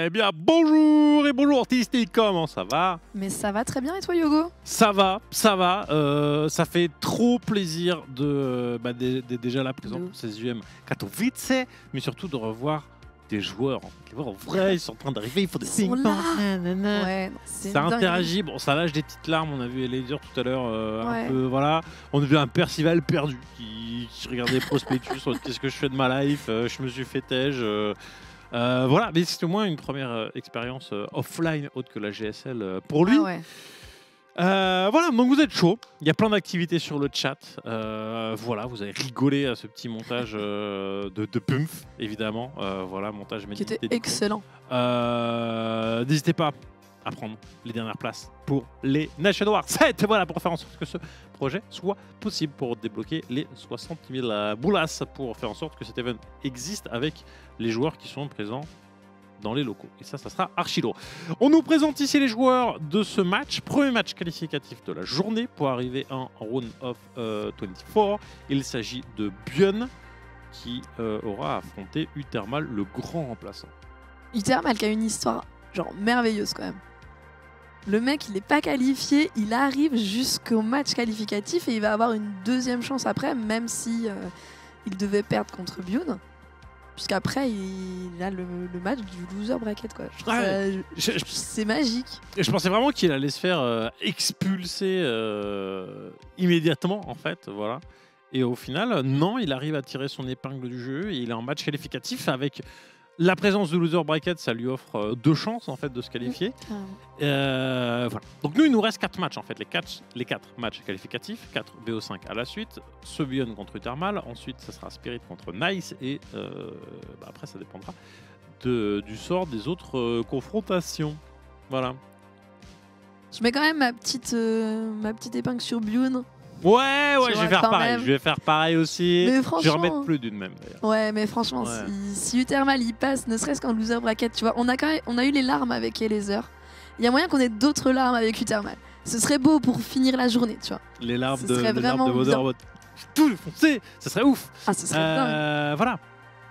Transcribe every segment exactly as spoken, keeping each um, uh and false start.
Eh bien, bonjour et bonjour Tisty, comment ça va? Mais ça va très bien et toi Yogo? Ça va, ça va. Euh, ça fait trop plaisir de, bah, de, de déjà là présent pour ces U M Katowice, mais surtout de revoir des joueurs. Les voir en vrai, ils sont en train d'arriver, il faut des ping-pong. Ouais, ça interagit, bon, ça lâche des petites larmes. On a vu Elaser tout à l'heure, euh, ouais. un peu, voilà. On a vu un Percival perdu qui, qui regardait Prospectus. Qu'est-ce que je fais de ma life? euh, Je me suis fait tège. Euh, Euh, voilà, mais c'est au moins une première euh, expérience euh, offline autre que la G S L euh, pour lui. Ah ouais. euh, voilà, donc vous êtes chaud. Il y a plein d'activités sur le chat. Euh, voilà, vous avez rigolé à ce petit montage euh, de, de Pumph, évidemment. Euh, voilà, montage Qui était médité. excellent. Euh, N'hésitez pas à prendre les dernières places pour les Nation Wars sept. Voilà, pour faire en sorte que ce projet soit possible, pour débloquer les soixante mille boulasses, pour faire en sorte que cet event existe avec les joueurs qui sont présents dans les locaux. Et ça, ça sera archi lourd. On nous présente ici les joueurs de ce match. Premier match qualificatif de la journée pour arriver en Round of euh, vingt-quatre. Il s'agit de Björn qui euh, aura affronté Uthermal, le grand remplaçant. Uthermal qui a une histoire genre merveilleuse quand même. Le mec, il n'est pas qualifié, il arrive jusqu'au match qualificatif et il va avoir une deuxième chance après, même si euh, il devait perdre contre Björn. Puisqu'après, il a le, le match du loser bracket, quoi. Je trouve Ouais, ça, je, je, c'est magique. Je pensais vraiment qu'il allait se faire euh, expulser euh, immédiatement, en fait, voilà. Et au final, non, il arrive à tirer son épingle du jeu et il est en match qualificatif avec la présence de loser bracket. Ça lui offre euh, deux chances, en fait, de se qualifier. Euh, voilà. Donc nous, il nous reste quatre matchs, en fait, les quatre, les quatre matchs qualificatifs, quatre B O cinq à la suite, ce Björn contre Uthermal, ensuite ça sera Spirit contre Nice, et euh, bah après ça dépendra de, du sort des autres euh, confrontations. Voilà. Je mets quand même ma petite, euh, ma petite épingle sur Björn. Ouais, ouais, je vais faire pareil, même. je vais faire pareil aussi. Mais je vais remettre plus d'une même d'ailleurs. Ouais, mais franchement, ouais. si, si Uthermal il passe, ne serait-ce qu'en loser bracket, tu vois, on a, quand même, on a eu les larmes avec Elaser. Il y a moyen qu'on ait d'autres larmes avec Uthermal. Ce serait beau pour finir la journée, tu vois. Les larmes Ce de, serait les larmes de vraiment Modern, tout foncé, ça serait ouf. Ah, ce serait euh, dingue. Voilà.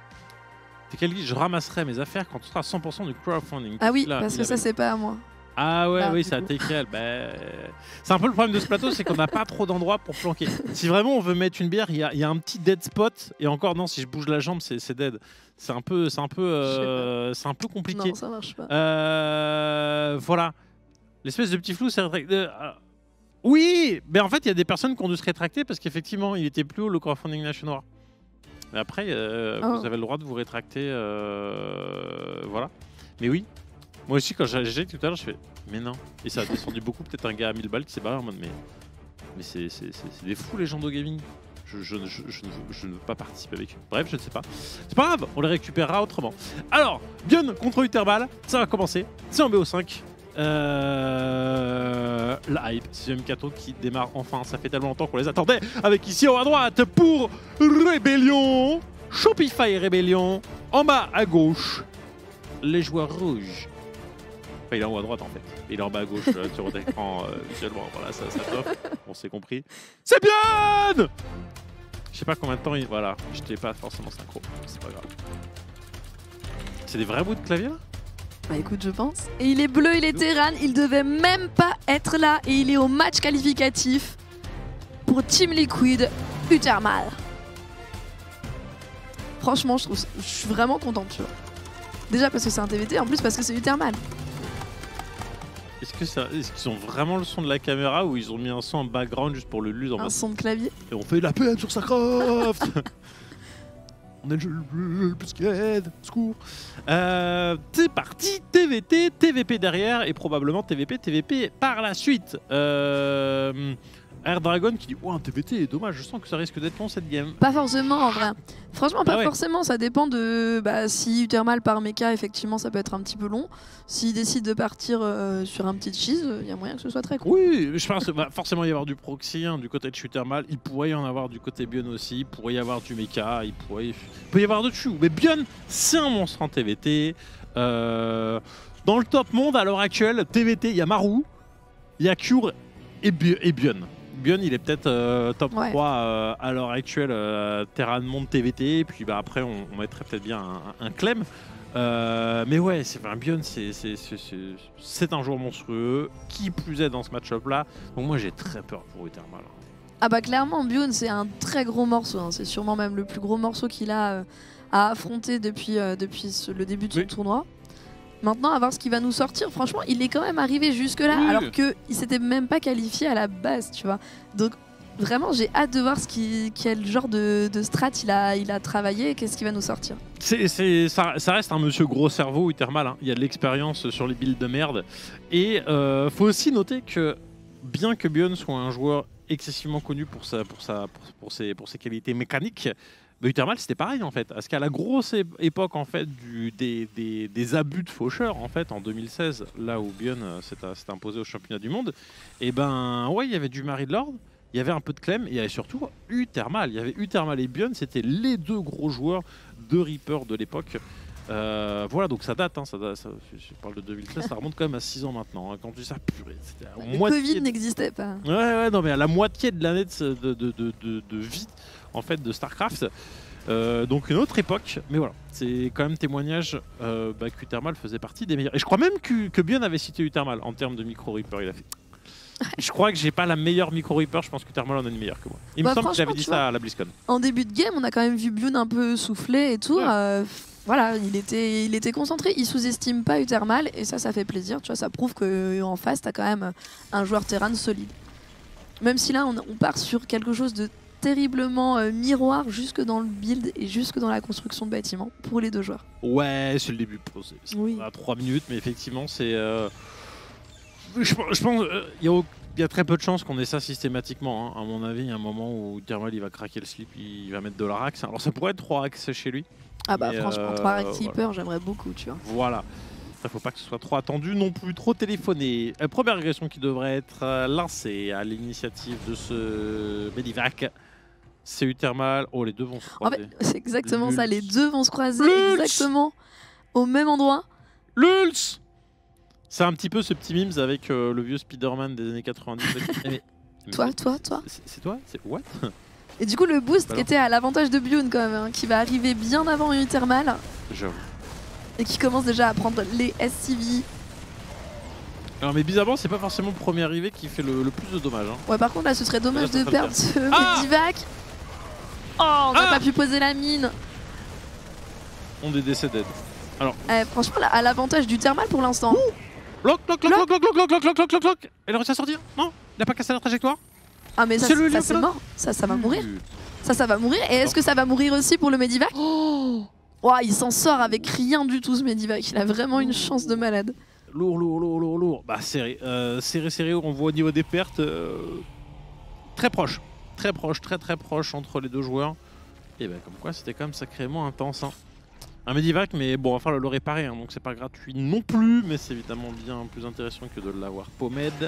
Je ramasserai mes affaires quand on sera à cent pour cent du crowdfunding. Ah oui, Là, parce que ça, c'est pas à moi. Ah ouais, Là, oui, ça a été écrit. Bah, c'est un peu le problème de ce plateau, c'est qu'on n'a pas trop d'endroits pour planquer. Si vraiment on veut mettre une bière, il y, y a un petit dead spot. Et encore, non, si je bouge la jambe, c'est dead. C'est un peu, c'est un peu, euh, c'est un peu compliqué. Non, ça marche pas. Euh, voilà. L'espèce de petit flou, c'est euh, oui, mais en fait, il y a des personnes qui ont dû se rétracter parce qu'effectivement, il était plus haut le crowdfunding Nation Noir. Mais après, euh, oh. vous avez le droit de vous rétracter. Euh, voilà. Mais oui. Moi aussi, quand j'ai tout à l'heure, je fais mais non. Et ça a descendu beaucoup. Peut-être un gars à mille balles qui s'est barré en mode mais, mais c'est des fous les gens de gaming. Je, je, je, je, je, je ne veux pas participer avec eux. Bref, je ne sais pas. C'est pas grave, on les récupérera autrement. Alors, Björn contre Uthermal, ça va commencer. C'est en B O cinq. Euh, la hype, sixième Kato qui démarre enfin. Ça fait tellement longtemps qu'on les attendait. Avec ici en haut à droite pour Rébellion. Shopify Rébellion. En bas à gauche, les joueurs rouges. Enfin, il est en haut à droite en fait. Il est en bas à gauche euh, sur votre écran euh, visuellement. Voilà, ça, ça top. On s'est compris. C'est bien. Je sais pas combien de temps il. Voilà, j'étais pas forcément synchro. C'est pas grave. C'est des vrais bouts de clavier là? Bah écoute, je pense. Et il est bleu, il est Terran. Il devait même pas être là. Et il est au match qualificatif pour Team Liquid Uthermal. Franchement, je trouve, je suis vraiment contente, tu vois. Déjà parce que c'est un T V T, en plus parce que c'est Uthermal. Est-ce que ça, est-ce qu'ils ont vraiment le son de la caméra ou ils ont mis un son en background juste pour le lus en Un mode... son de clavier. Et on fait la peine sur Starcraft. On est le jeu le plus qu'aide, secours. Euh, c'est parti, T V T, T V P derrière et probablement T V P, T V P par la suite. Euh... Air Dragon qui dit oh, un T V T, dommage, je sens que ça risque d'être long cette game. Pas forcément en vrai. Franchement, pas ah ouais. forcément, ça dépend de. Bah, si Uthermal par mecha, effectivement, ça peut être un petit peu long. S'il décide de partir euh, sur un petit cheese, il y a moyen que ce soit très cool. Oui, je pense qu'il va forcément y avoir du proxy hein, du côté de Uthermal. Il pourrait y en avoir du côté Björn aussi. Il pourrait y avoir du mecha. Il pourrait, il peut y avoir d'autres choux. Mais Björn, c'est un monstre en T V T. Euh... Dans le top monde à l'heure actuelle, T V T, il y a Maru, il y a Cure et, Bi et Björn. Björn, il est peut-être euh, top ouais. trois euh, à l'heure actuelle, euh, Terran Monde T V T. Et puis bah, après, on, on mettrait peut-être bien un, un Clem. Euh, mais ouais, c'est enfin, Byon, c'est un joueur monstrueux, qui plus est dans ce match-up là. Donc moi j'ai très peur pour Uthermal. Ah bah clairement, Byon c'est un très gros morceau, hein. C'est sûrement même le plus gros morceau qu'il a euh, à affronter depuis, euh, depuis ce, le début de son oui. tournoi. Maintenant, à voir ce qu'il va nous sortir. Franchement, il est quand même arrivé jusque-là, oui. alors qu'il s'était même pas qualifié à la base, tu vois. Donc vraiment, j'ai hâte de voir ce qui, quel genre de, de strat il a, il a travaillé et qu'est-ce qu'il va nous sortir. C'est, c'est, ça, ça reste un monsieur gros cerveau, Uthermal. Hein. Il y a de l'expérience sur les builds de merde. Et euh, faut aussi noter que, bien que Byon soit un joueur excessivement connu pour, sa, pour, sa, pour, pour, ses, pour ses qualités mécaniques, bah, Uthermal c'était pareil en fait. Parce qu'à la grosse époque en fait, du, des, des, des abus de faucheurs en, fait, en deux mille seize, là où Byon s'est imposé au championnat du monde, et ben ouais, il y avait du Marie de Lord. Il y avait un peu de Clem et il y avait surtout Uthermal. Il y avait Uthermal et Byon, c'était les deux gros joueurs de Reaper de l'époque. Euh, voilà, donc ça date, hein, ça date ça, je parle de deux mille seize, ça remonte quand même à six ans maintenant. Hein, quand tu dis ça, purée, c'était à Le Covid de... n'existait pas. Ouais, ouais, non, mais à la moitié de l'année de, de, de, de, de vie en fait, de StarCraft. Euh, donc une autre époque, mais voilà, c'est quand même témoignage euh, bah, qu'Uthermal faisait partie des meilleurs. Et je crois même que, que Byon avait cité Uthermal en termes de micro-Reaper, il a fait. Je crois que j'ai pas la meilleure micro-Reaper, je pense que Uthermal en a une meilleure que moi. Il bah, me semble que j'avais dit ça vois, à la BlizzCon. En début de game, on a quand même vu Byon un peu souffler et tout. Ouais. Euh, voilà, il était, il était concentré, il sous-estime pas Uthermal et ça, ça fait plaisir. Tu vois, ça prouve qu'en face, t'as quand même un joueur terrain solide. Même si là, on, on part sur quelque chose de terriblement euh, miroir jusque dans le build et jusque dans la construction de bâtiments pour les deux joueurs. Ouais, c'est le début. C'est oui. à trois minutes, mais effectivement, c'est... Euh... Je, je pense qu'il euh, y, y a très peu de chances qu'on ait ça systématiquement. Hein. À mon avis, il y a un moment où Uthermal il va craquer le slip, il va mettre de la rax. Alors ça pourrait être trois rax chez lui. Ah bah mais franchement, euh, trois rax Reaper, voilà. J'aimerais beaucoup, tu vois. Voilà. Il ne faut pas que ce soit trop attendu non plus, trop téléphoné. Euh, première régression qui devrait être euh, lancée à l'initiative de ce Medivac. C'est Uthermal. Oh, les deux vont se croiser. En fait, c'est exactement Lulz. Ça, les deux vont se croiser Lulz. Exactement au même endroit. Lulz. C'est un petit peu ce petit mimes avec euh, le vieux Spider-Man des années quatre-vingt-dix. mais, mais toi, toi, toi. C'est toi C'est what? Et du coup, le boost qui était à l'avantage de Byon quand même, hein, qui va arriver bien avant Uthermal. J'avoue. Et qui commence déjà à prendre les S C V. Alors, mais bizarrement, c'est pas forcément le premier arrivé qui fait le, le plus de dommages. Hein. Ouais, par contre, là, ce serait dommage de perdre ce ah Medivac. Oh, on n'a ah pas pu poser la mine. On est décédé. Alors. Eh, franchement, là, à l'avantage d'Uthermal pour l'instant. Lock, lock, lock, lock, lock, lock, lock, lock, lock, lock, lock, lock. Elle a réussi à sortir? Non? Il a pas cassé la trajectoire? Ah, mais ça, ça c'est mort. Ça, ça va mourir. Ça, ça va mourir. Et est-ce que ça va mourir aussi pour le Medivac? Oh, oh, il s'en sort avec rien du tout, ce Medivac. Il a vraiment une chance de malade. Lourd, lourd, lourd, lourd, lourd. Bah, serré, euh, serré, serré. On voit au niveau des pertes euh, très proche. Très proche, très, très proche entre les deux joueurs. Et bah, comme quoi, c'était quand même sacrément intense. Hein. Un Medivac, mais bon, il va falloir le réparer, hein, donc c'est pas gratuit non plus, mais c'est évidemment bien plus intéressant que de l'avoir pommade.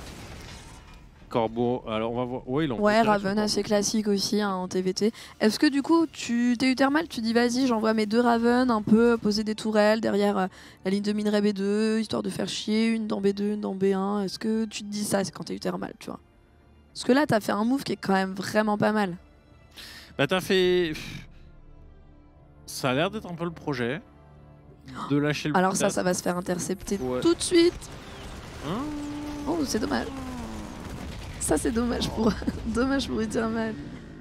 Corbeau, alors on va voir. Ouais, il en ouais Raven assez classique aussi hein, en T V T. Est-ce que du coup, tu t'es Uthermal, tu dis vas-y, j'envoie mes deux Raven un peu poser des tourelles derrière euh, la ligne de minerai B deux, histoire de faire chier, une dans B deux, une dans B un. Est-ce que tu te dis ça quand t'es Uthermal, tu vois? Parce que là, t'as fait un move qui est quand même vraiment pas mal. Bah, t'as fait. Ça a l'air d'être un peu le projet de lâcher le. Alors ça, ça va se faire intercepter ouais. tout de suite. Hein oh, c'est dommage. Ça, c'est dommage pour dommage pour Uthermal.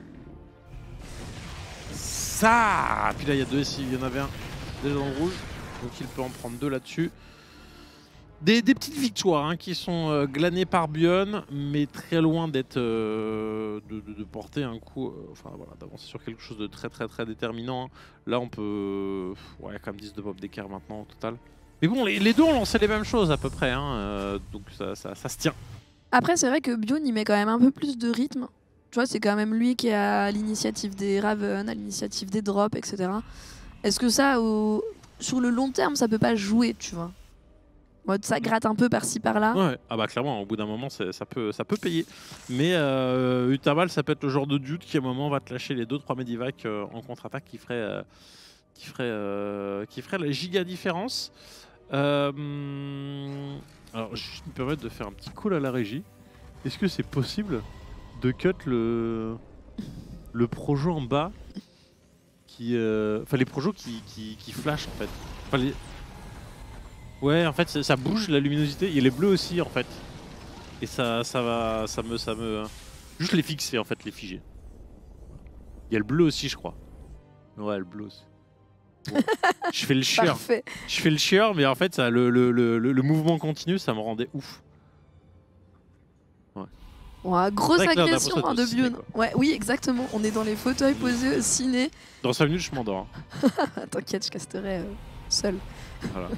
Ça. Puis là, il y a deux S I. Il y en avait un déjà dans le rouge, donc il peut en prendre deux là-dessus. Des, des petites victoires hein, qui sont euh, glanées par Byon, mais très loin d'être euh, de, de, de porter un coup, euh, enfin voilà, d'avancer sur quelque chose de très très très déterminant. Hein. Là, on peut, ouais, quand même dix de pop d'écart maintenant au total. Mais bon, les, les deux ont lancé les mêmes choses à peu près, hein, euh, donc ça, ça, ça se tient. Après, c'est vrai que Byon, il met quand même un peu plus de rythme. Tu vois, c'est quand même lui qui est à l'initiative des Raven, à l'initiative des drops, et cetera. Est-ce que ça, au... sur le long terme, ça peut pas jouer, tu vois? Mode ça gratte un peu par-ci par-là. Ouais, ah bah clairement, au bout d'un moment, ça peut, ça peut payer. Mais euh, Uthermal, ça peut être le genre de dude qui à un moment va te lâcher les deux trois Medivac euh, en contre-attaque qui ferait, euh, qui, ferait, euh, qui ferait la giga différence. Euh, alors, je vais me permettre de faire un petit call à la régie. Est-ce que c'est possible de cut le, le projet en bas qui, euh... enfin les projos qui, qui, qui flashent en fait. Enfin, les... Ouais, en fait ça, ça bouge la luminosité. Il y a les bleus aussi en fait. Et ça, ça va, ça me, ça me, juste les fixer en fait, les figer. Il y a le bleu aussi, je crois. Ouais, le bleu aussi. Bon. Je fais le chieur. Parfait. Je fais le chieur, mais en fait, ça, le, le, le, le mouvement continu, ça me rendait ouf. Ouais. Ouais, grosse Là, agression hein, de ciné, Bune. Ouais, oui, exactement. On est dans les fauteuils posés au ciné. Dans cinq minutes, je m'endors. Hein. T'inquiète, je casterai euh, seul. Voilà.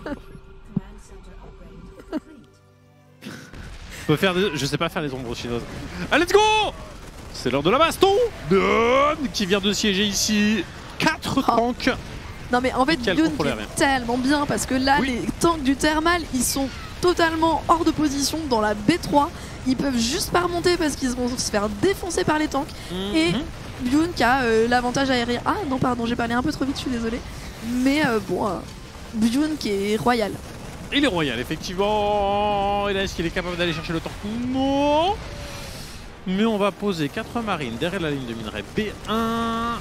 Je peux faire des... Je sais pas faire les ombres chinoises. Allez, let's go! C'est l'heure de la baston! Bune qui vient de siéger ici. quatre Oh. tanks. Non mais en fait Bune est tellement bien parce que là oui. les tanks du thermal ils sont totalement hors de position dans la B trois. Ils peuvent juste pas remonter parce qu'ils vont se faire défoncer par les tanks. Mm-hmm. Et Bune qui a euh, l'avantage aérien. Ah non pardon j'ai parlé un peu trop vite, je suis désolé. Mais euh, bon, euh, Bune qui est royal. Il est royal effectivement. Et là est-ce qu'il est capable d'aller chercher le tank? Non. Mais on va poser quatre marines derrière la ligne de minerai B un.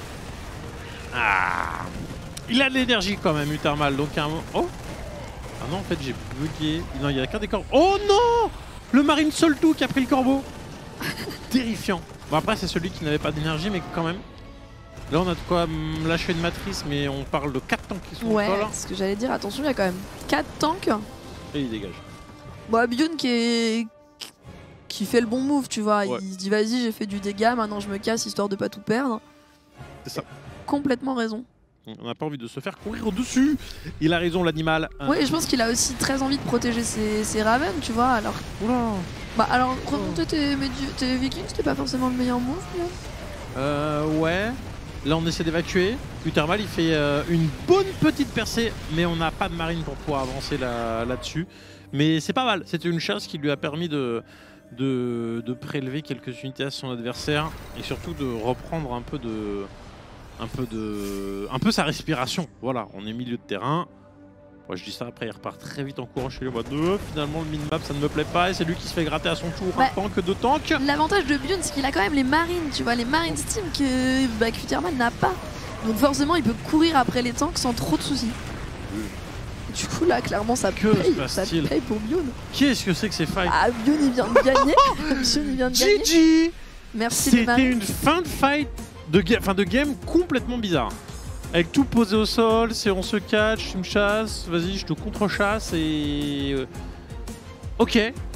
Ah, il a de l'énergie quand même, Uthermal. Donc un... Oh. Ah non, en fait j'ai bugué. Non, il n'y a qu'un des corbeaux. Oh non, le marine Soltou qui a pris le corbeau. Terrifiant. Bon après c'est celui qui n'avait pas d'énergie, mais quand même. Là on a de quoi lâcher une matrice, mais on parle de quatre tanks qui sont ouais, encore là. Ouais, ce que j'allais dire. Attention, il y a quand même quatre tanks. Et il dégage. Bon, Bune qui est... qui fait le bon move, tu vois. Ouais. Il se dit vas-y, j'ai fait du dégât, maintenant je me casse histoire de pas tout perdre. C'est ça. Complètement raison. On n'a pas envie de se faire courir au-dessus. Il a raison, l'animal. Oui, et je pense qu'il a aussi très envie de protéger ses, ses Ravens, tu vois. Alors, oula. Bah, alors remonter tes, tes Vikings, c'était pas forcément le meilleur move. Là. Euh, ouais. Là, on essaie d'évacuer. Uthermal, il fait euh, une bonne petite percée, mais on n'a pas de marine pour pouvoir avancer là-dessus. Là mais c'est pas mal. C'était une chasse qui lui a permis de, de, de prélever quelques unités à son adversaire et surtout de reprendre un peu de. Un peu de, un peu sa respiration. Voilà, on est milieu de terrain. Moi, je dis ça après, il repart très vite en courant chez les bois deux. Finalement, le minimap, ça ne me plaît pas et c'est lui qui se fait gratter à son tour bah, un tank, deux tanks. L'avantage de Bune, c'est qu'il a quand même les marines, tu vois, les marines steam que bah, Uthermal n'a pas. Donc forcément, il peut courir après les tanks sans trop de soucis. Oui. Du coup, là, clairement, ça que paye, ça paye pour Bune. Qu'est-ce que c'est que ces fights? Ah, Bune, il vient de gagner. Bune, il vient de gagner. G G. Merci. C'était une fin de fight. De, ga enfin, de game complètement bizarre. Avec tout posé au sol, c'est on se catch, tu me chasses, vas-y, je te contre-chasse et. Euh... Ok.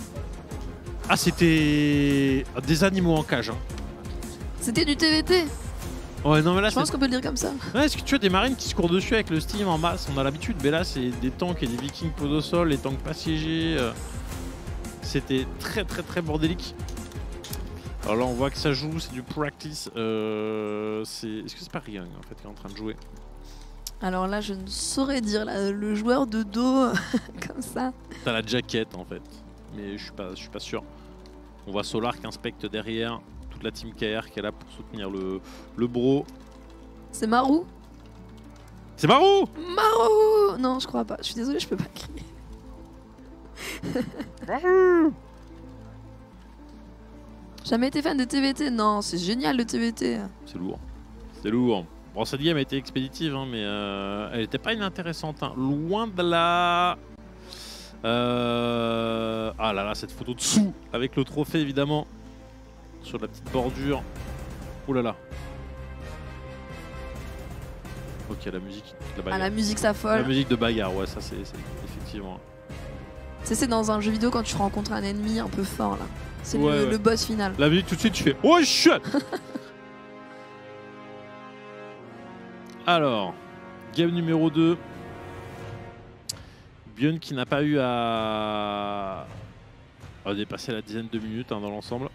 Ah, c'était. Des animaux en cage. Hein. C'était du T V T. Ouais, non, mais là, je pense qu'on peut le dire comme ça. Ouais, est-ce que tu as des marines qui se courent dessus avec le steam en masse? On a l'habitude, mais là, c'est des tanks et des vikings posés au sol, les tanks pas siégés. Euh... C'était très, très, très bordélique. Alors là on voit que ça joue, c'est du practice. Euh, Est-ce que c'est pas Riang en fait qui est en train de jouer? Alors là je ne saurais dire, là, le joueur de dos comme ça. T'as la jaquette en fait, mais je suis pas, je suis pas sûr. On voit Solar qui inspecte derrière, toute la team K R qui est là pour soutenir le, le bro. C'est Marou. C'est Marou. Marou. Non je crois pas, je suis désolée, je peux pas crier. Marou. Jamais été fan de T V T, non, c'est génial le T V T. C'est lourd, c'est lourd. Bon, cette game a été expéditive, hein, mais euh, elle n'était pas inintéressante. Hein. Loin de là. Euh... Ah là là, cette photo dessous, avec le trophée évidemment, sur la petite bordure. Ouh là là. Ok, la musique. La ah, la musique, ça folle. La musique de bagarre, ouais, ça c'est effectivement. Tu sais, c'est dans un jeu vidéo quand tu rencontres un ennemi un peu fort là. C'est ouais, le, ouais. le boss final. La musique tout de suite tu fais oh shit. Alors, game numéro deux. Bune qui n'a pas eu à... à dépasser la dizaine de minutes hein, dans l'ensemble.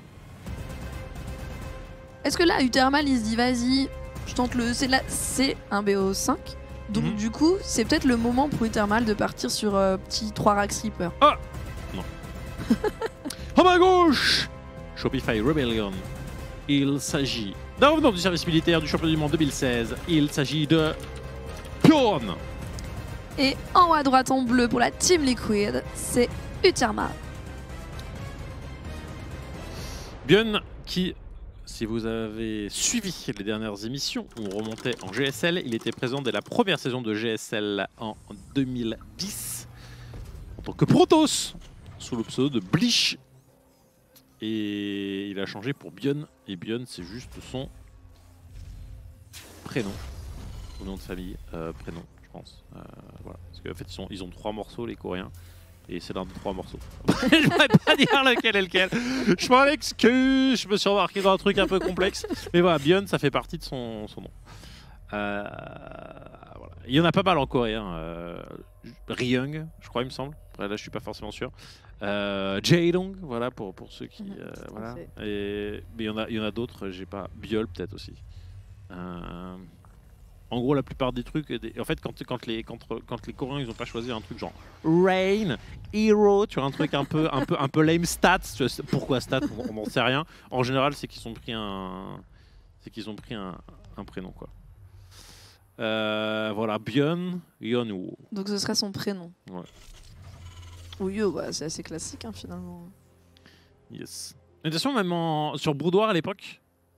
Est-ce que là, Uthermal il se dit vas-y, je tente le... C'est un B O cinq. Donc mm-hmm. du coup, c'est peut-être le moment pour Uthermal de partir sur euh, petit trois Rax Reaper. Ah non. À ma gauche, Shopify Rebellion. Il s'agit d'un revenant du service militaire du championnat du monde deux mille seize. Il s'agit de Bjorn. Et en haut à droite en bleu pour la Team Liquid, c'est Uthermal. Bjorn qui si vous avez suivi les dernières émissions, on remontait en G S L. Il était présent dès la première saison de G S L en deux mille dix en tant que Protoss, sous le pseudo de Bleach. Et il a changé pour Bion. Et Bion, c'est juste son prénom, ou nom de famille, euh, prénom, je pense. Euh, voilà. Parce qu'en fait, ils, sont, ils ont trois morceaux, les Coréens. Et c'est l'un des trois morceaux. Je pourrais pas dire lequel est lequel. Je m'en excuse, je me suis embarqué dans un truc un peu complexe. Mais voilà, Bion, ça fait partie de son, son nom. Euh, voilà. Il y en a pas mal en coréen. Euh, Ryung, je crois, il me semble. Après, là, je suis pas forcément sûr. Euh, Jaedong, voilà, pour, pour ceux qui. Euh, voilà. Et, mais il y en a, il y en a d'autres, j'ai pas. Biol, peut-être aussi. Euh, En gros, la plupart des trucs, des... en fait, quand, quand, les, quand, quand les Coréens ils ont pas choisi un truc genre Rain, Hero, tu vois, un truc un peu, un peu, un peu lame stats. Tu vois, pourquoi stats, on n'en sait rien. En général, c'est qu'ils ont pris un, c'est qu'ils ont pris un, un prénom, quoi. Euh, voilà, Bion, Yeonwoo. Donc ce serait son prénom. Ouais. Oui, oh, bah, c'est assez classique hein, finalement. Yes. Mais de toute façon, même en... sur Broudoir à l'époque.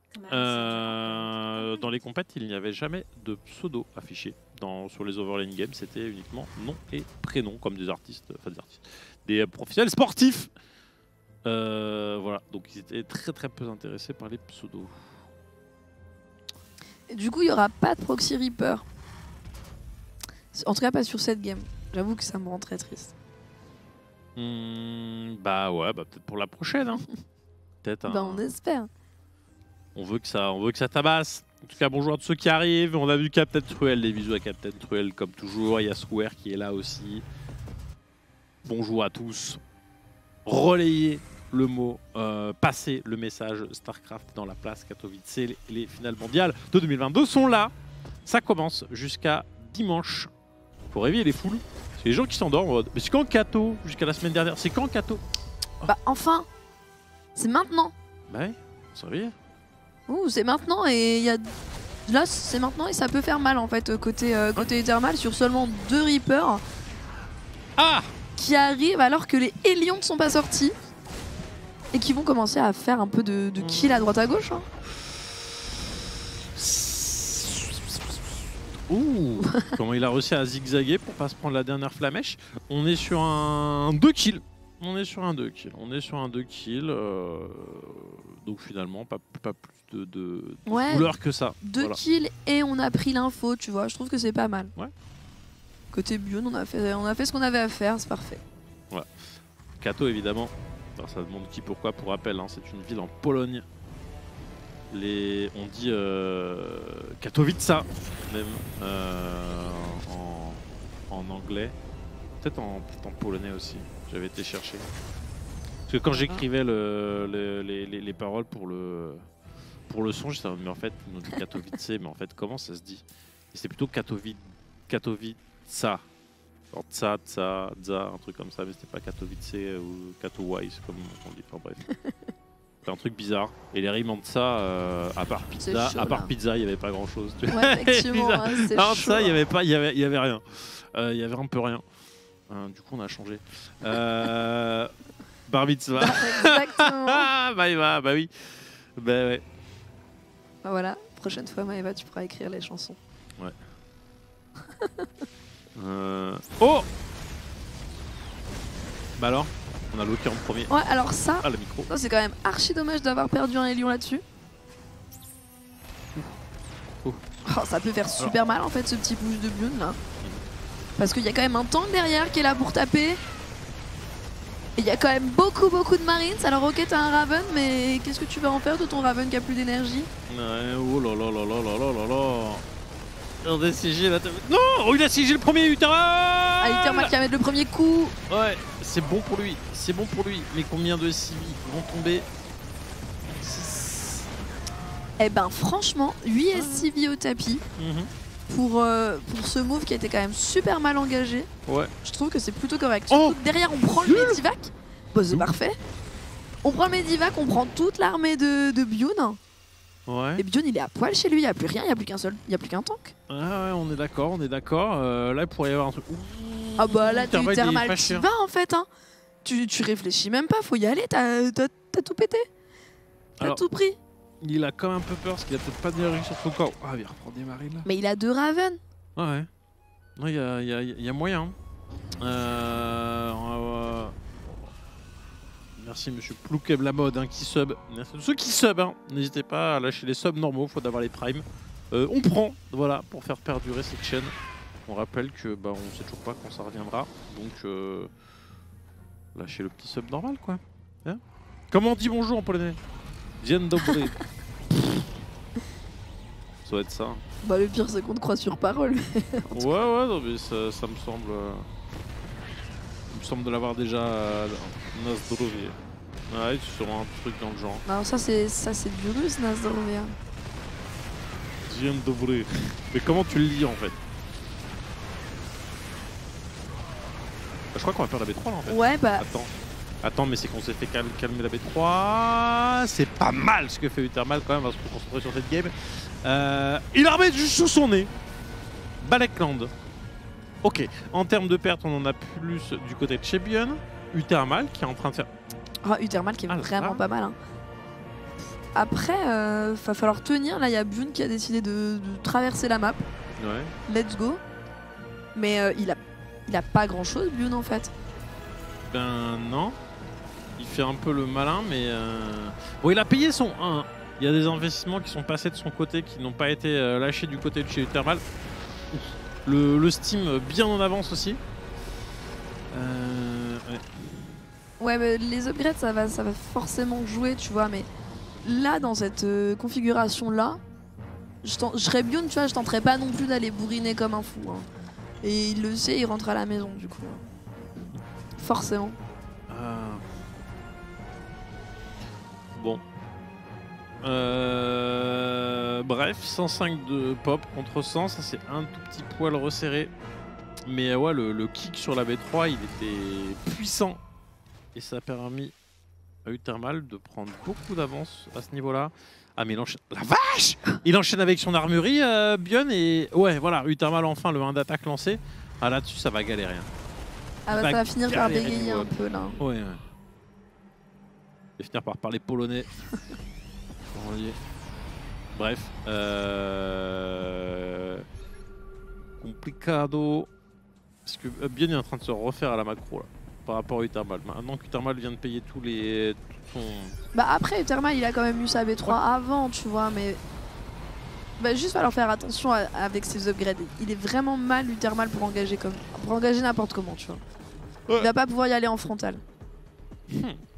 Euh, dans les compètes, il n'y avait jamais de pseudo affiché. Dans, sur les overlane games, c'était uniquement nom et prénom, comme des artistes, enfin des artistes, des professionnels sportifs. Euh, voilà, donc ils étaient très très peu intéressés par les pseudos. Et du coup, il n'y aura pas de Proxy Reaper. En tout cas, pas sur cette game. J'avoue que ça me rend très triste. Mmh, bah ouais, bah peut-être pour la prochaine. Hein. Peut-être. Bah un... on espère. On veut que ça, on veut que ça tabasse. En tout cas, bonjour à tous ceux qui arrivent. On a vu Captain Truel, des bisous à Captain Truel comme toujours. Il y a Square qui est là aussi. Bonjour à tous. Relayez le mot, euh, passez le message StarCraft dans la place Katowice. Les, les finales mondiales de deux mille vingt-deux sont là. Ça commence jusqu'à dimanche. Faut réveiller les foules. C'est les gens qui s'endorment. Mais c'est quand Kato? Jusqu'à la semaine dernière. C'est quand Kato? Bah enfin. C'est maintenant. Bah oui, on se réveille. Ouh, c'est maintenant et il y a là c'est maintenant et ça peut faire mal en fait côté euh, côté thermal sur seulement deux Reapers ah qui arrivent alors que les Hélions ne sont pas sortis et qui vont commencer à faire un peu de, de kill à droite à gauche. Hein. Ouh, comment il a réussi à zigzaguer pour pas se prendre la dernière flamèche. On est sur un deux kills. On est sur un deux kills. On est sur un deux kills. Euh... Donc finalement, pas, pas plus de, de, de ouais, couleur que ça. Deux voilà. kills et on a pris l'info, tu vois. Je trouve que c'est pas mal. Ouais. Côté Bion, on a fait, on a fait ce qu'on avait à faire, c'est parfait. Ouais. Kato, évidemment. Alors, ça demande qui pourquoi. Pour rappel, hein, c'est une ville en Pologne. Les... On dit euh... Katowice, même euh... en... en anglais. Peut-être en... peut en polonais aussi. J'avais été chercher. Parce que quand j'écrivais le, le, les, les, les paroles pour le, pour le son, je disais, mais en fait, on dit Katowice, mais en fait, comment ça se dit? Et c'est plutôt Katowice, Katowice, genre Tsa, Tsa, Tsa, un truc comme ça, mais c'était pas Katowice ou Katowice, comme on dit, enfin bref. C'est un truc bizarre. Et les rimes en Tsa, euh, à part pizza, chaud, à part là. pizza, il n'y avait pas grand chose. Tu vois. Ouais, effectivement, hein, c'est Non, chaud. ça, il n'y avait, pas, il y avait, il y avait rien. Euh, il y avait un peu rien. Euh, du coup, on a changé. Euh... Bar mitzvah. Exactement. bah, bah, bah oui. Bah ouais. Bah voilà, prochaine fois Maëva, tu pourras écrire les chansons. Ouais. euh... Oh. Bah alors, on a Loki en premier. Ouais, alors ça, ah, le micro. c'est quand même archi dommage d'avoir perdu un Hélion là-dessus. Oh. Oh, ça peut faire super alors. mal en fait ce petit push de Bion là. Parce qu'il y a quand même un tank derrière qui est là pour taper. Et il y a quand même beaucoup beaucoup de Marines. Alors ok, t'as un Raven, mais qu'est-ce que tu vas en faire de ton Raven qui a plus d'énergie? Ouais, oh là là là là là là là là. On a siégé là. Non, oh, il a siégé le premier Uthermal. Ah, Uthermal qui va mettre le premier coup. Ouais, c'est bon pour lui, c'est bon pour lui. Mais combien de civils vont tomber? Eh ben franchement, huit S C V au tapis. Mm-hmm. Pour, euh, pour ce move qui a été quand même super mal engagé, ouais. Je trouve que c'est plutôt correct. Oh, surtout que derrière, on prend le Medivac. Bah, c'est parfait. On prend le Medivac, on prend toute l'armée de, de Bion. Ouais. Et Bion, il est à poil chez lui, il n'y a plus rien, il n'y a plus qu'un seul, il n'y a plus qu'un tank. Ah ouais, on est d'accord, on est d'accord. Euh, là, il pourrait y avoir un truc. Ouh, ah bah là, t'es Uthermal, tu vas en fait. Hein. Tu, tu réfléchis même pas, faut y aller, t'as tout pété. T'as tout pris. il a quand même un peu peur parce qu'il a peut-être pas d'énergie sur son corps. Ah, il reprend des marines là. Mais il a deux Raven. Ah ouais. Non, il y a, y, a, y a moyen. Euh, euh, merci monsieur Ploukeb la mode hein, qui sub. Merci à tous ceux qui sub. Hein. N'hésitez pas à lâcher les subs normaux, faut d'avoir les primes. Euh, on prend, voilà, pour faire perdurer cette chaîne. On rappelle que bah, on sait toujours pas quand ça reviendra. Donc euh, lâchez le petit sub normal quoi. Hein. Comment on dit bonjour en polonais? Dzień dobry. Ça doit être ça. Bah le pire c'est qu'on te croit sur parole. Ouais ouais non mais ça, ça me semble. Euh... Il me semble de l'avoir déjà euh, Nazdrovie. Ouais sur un truc dans le genre. Non ça c'est ça c'est du russe Nazdrovie. Dzień dobry. Mais comment tu le lis en fait? Bah, je crois qu'on va faire la B trois là en fait. Ouais bah. Attends. Attends, mais c'est qu'on s'est fait cal calmer la B trois. C'est pas mal ce que fait Uthermal quand même, on va se concentrer sur cette game. Euh, il a remis juste sous son nez. Balekland. Ok, en termes de pertes, on en a plus du côté de chez Björn. Uthermal qui est en train de faire. Ah, Uthermal qui est ah, vraiment là. pas mal. Hein. Après, euh, va falloir tenir. Là, il y a Björn qui a décidé de, de traverser la map. Ouais. Let's go. Mais euh, il, a, il a pas grand chose, Björn en fait. Ben non. Il fait un peu le malin, mais euh... bon, il a payé son un. Il y a des investissements qui sont passés de son côté, qui n'ont pas été euh, lâchés du côté de chez Uthermal. Le, le Steam bien en avance aussi. Euh... Ouais. Ouais, mais les upgrades, ça va, ça va forcément jouer, tu vois. Mais là, dans cette euh, configuration-là, je, je serais bien, tu vois, je tenterais pas non plus d'aller bourriner comme un fou. Hein. Et il le sait, il rentre à la maison, du coup. Forcément. Ah. Bon. Euh... Bref, cent cinq de pop contre cent, ça c'est un tout petit poil resserré. Mais ouais, le, le kick sur la B trois, il était puissant. Et ça a permis à Uthermal de prendre beaucoup d'avance à ce niveau-là. Ah mais il enchaîne... La vache! Il enchaîne avec son armurerie, euh, Björn, et... Ouais, voilà, Uthermal enfin, le un d'attaque lancé. Ah là-dessus, ça va galérer. Hein. Ah bah va ça va finir par galérer, bégayer ouais. un peu, là. Ouais, ouais. Et finir par parler polonais. Comment on dit. Bref. Euh... Complicado. Parce que Björn est en train de se refaire à la macro là. Par rapport à Uthermal. Maintenant qu'Uthermal vient de payer tous les... Tout son... Bah après, Uthermal, il a quand même eu sa B trois ouais. avant, tu vois, mais... Bah juste falloir faire attention à, avec ses upgrades. Il est vraiment mal, Uthermal, pour engager comme... pour engager n'importe comment, tu vois. Ouais. Il va pas pouvoir y aller en frontal. Hmm.